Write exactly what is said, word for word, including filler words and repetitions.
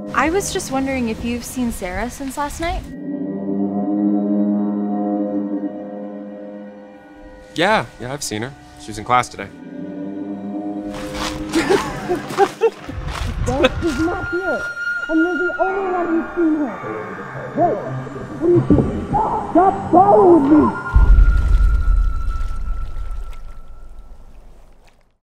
I was just wondering if you've seen Sarah since last night? Yeah, yeah, I've seen her. She was in class today. Well, she's not here, and you're the only one who's seen her. Wait, what are you doing? Stop following me!